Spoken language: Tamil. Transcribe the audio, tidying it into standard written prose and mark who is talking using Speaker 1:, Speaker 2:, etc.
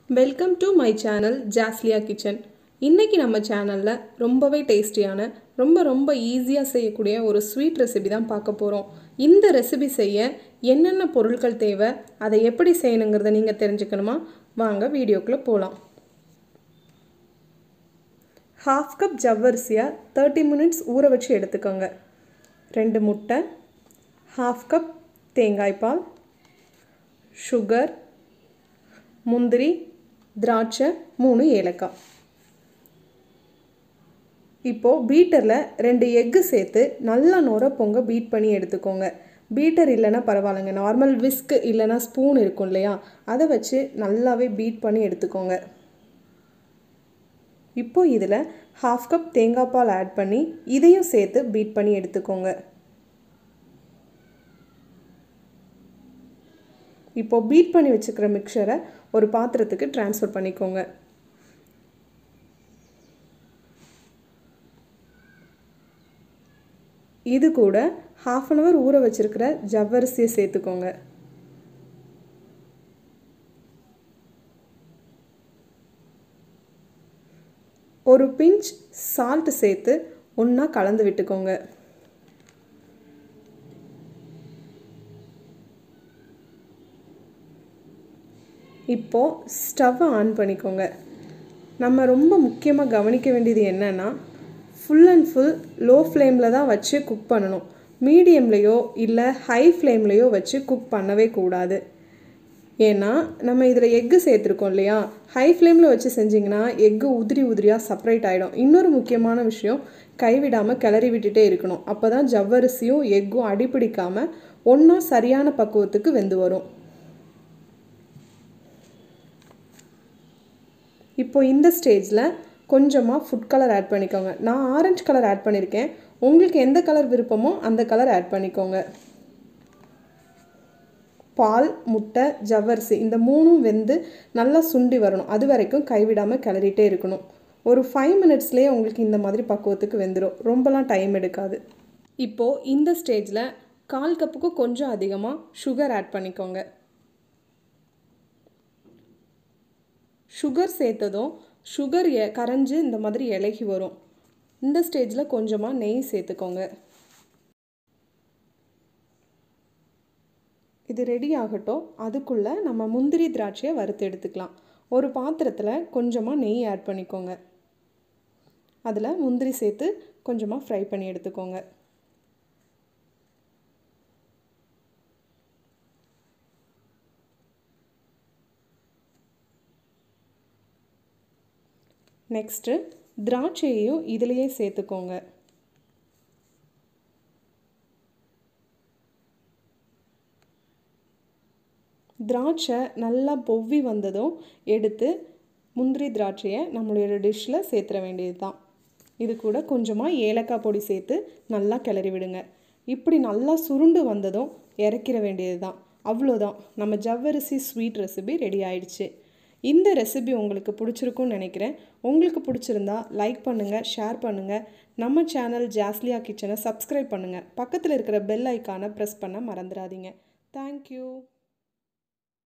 Speaker 1: Welcome to my channel Jasliya kitchen. இன்றைக்கி நம்ம சேனலில் ரொம்பவே டேஸ்டியான ரொம்ப ஈஸியாக செய்யக்கூடிய ஒரு ஸ்வீட் ரெசிபி தான் பார்க்க போகிறோம். இந்த ரெசிபி செய்ய என்னென்ன பொருட்கள் தேவை, அதை எப்படி செய்யணுங்கிறத நீங்கள் தெரிஞ்சுக்கணுமா? வாங்க வீடியோக்குள்ளே போகலாம். 1/2 கப் ஜவ்வரிசியை 30 மினிட்ஸ் ஊற வச்சு எடுத்துக்கோங்க. 2 முட்டை, 1/2 கப் தேங்காய் பால், சுகர், முந்திரி, திராட்சை, 3 ஏலக்காய். இப்போது பீட்டரில் 2 எக்கு சேர்த்து நல்லா நுர பொங்க பீட் பண்ணி எடுத்துக்கோங்க. பீட்டர் இல்லைன்னா பரவாயில்லைங்க, நார்மல் விஸ்க் இல்லைன்னா ஸ்பூன் இருக்கும் இல்லையா, அதை வச்சு நல்லாவே பீட் பண்ணி எடுத்துக்கோங்க. இப்போது இதில் 1/2 கப் தேங்காய் பால் ஆட் பண்ணி இதையும் சேர்த்து பீட் பண்ணி எடுத்துக்கோங்க. இப்போது பீட் பண்ணி வச்சுக்கிற மிக்சரை ஒரு பாத்திரத்துக்கு ட்ரான்ஸ்ஃபர் பண்ணிக்கோங்க. இது கூட 1/2 அன் ஹவர் ஊற வச்சிருக்கிற ஜவ்வரிசியை சேர்த்துக்கோங்க. ஒரு பிஞ்ச் சால்ட் சேர்த்து ஒன்றா கலந்து விட்டுக்கோங்க. இப்போது ஸ்டவ்வை ஆன் பண்ணிக்கோங்க. நம்ம ரொம்ப முக்கியமாக கவனிக்க வேண்டியது என்னென்னா, ஃபுல் அண்ட் ஃபுல் லோ ஃப்ளேமில் தான் வச்சு குக் பண்ணணும். மீடியம்லேயோ இல்லை ஹை ஃப்ளேம்லேயோ வச்சு குக் பண்ணவே கூடாது. ஏன்னா நம்ம இதில் எக்கு சேர்த்துருக்கோம் இல்லையா, ஹை ஃப்ளேமில் வச்சு செஞ்சிங்கன்னா எக்கு உதிரியாக செப்பரேட் ஆகிடும். இன்னொரு முக்கியமான விஷயம், கைவிடாமல் கிளறி விட்டுட்டே இருக்கணும். அப்போ தான் ஜவ்வரிசியும் எக்கும் அடிப்பிடிக்காமல் ஒன்றா சரியான பக்குவத்துக்கு வெந்து வரும். இப்போ இந்த ஸ்டேஜில் கொஞ்சமாக ஃபுட் கலர் ஆட் பண்ணிக்கோங்க. நான் ஆரஞ்சு கலர் ஆட் பண்ணியிருக்கேன். உங்களுக்கு எந்த கலர் விருப்பமோ அந்த கலர் ஆட் பண்ணிக்கோங்க. பால், முட்டை, ஜவ்வரிசி இந்த 3ம் வெந்து நல்லா சுண்டி வரணும். அது வரைக்கும் கைவிடாமல் கிளறிட்டே இருக்கணும். ஒரு 5 மினிட்ஸ்லேயே உங்களுக்கு இந்த மாதிரி பக்குவத்துக்கு வெந்துடும். ரொம்பலாம் டைம் எடுக்காது. இப்போது இந்த ஸ்டேஜில் 1/4 கப்புக்கு கொஞ்சம் அதிகமாக சுகர் ஆட் பண்ணிக்கோங்க. சுகர் சேர்த்ததும் சுகர் கரைஞ்சி இந்த மாதிரி இலகி வரும். இந்த ஸ்டேஜில் கொஞ்சமாக நெய் சேர்த்துக்கோங்க. இது ரெடி ஆகட்டும். அதுக்குள்ளே நம்ம முந்திரி திராட்சையை வறுத்து எடுத்துக்கலாம். ஒரு பாத்திரத்தில் கொஞ்சமாக நெய் ஆட் பண்ணிக்கோங்க. அதில் முந்திரி சேர்த்து கொஞ்சமாக ஃப்ரை பண்ணி எடுத்துக்கோங்க. நெக்ஸ்ட்டு திராட்சையையும் இதிலேயே சேர்த்துக்கோங்க. திராட்சை நல்லா பொவ்வி வந்ததும் எடுத்து முந்திரி திராட்சையை நம்மளோட டிஷ்ஷில் சேர்த்துற வேண்டியது தான். இது கூட கொஞ்சமாக ஏலக்காய் பொடி சேர்த்து நல்லா கிளறி விடுங்க. இப்படி நல்லா சுருண்டு வந்ததும் இறக்கிற வேண்டியது தான். அவ்வளோதான், நம்ம ஜவ்வரிசி ஸ்வீட் ரெசிபி ரெடி ஆயிடுச்சு. இந்த ரெசிபி உங்களுக்கு பிடிச்சிருக்குன்னு நினைக்கிறேன். உங்களுக்கு பிடிச்சிருந்தா லைக் பண்ணுங்கள், ஷேர் பண்ணுங்கள். நம்ம சேனல் ஜாஸ்லியா கிச்சனை சப்ஸ்கிரைப் பண்ணுங்கள். பக்கத்தில் இருக்கிற பெல் ஐக்கானை ப்ரெஸ் பண்ண மறந்துடாதீங்க. தேங்க்யூ.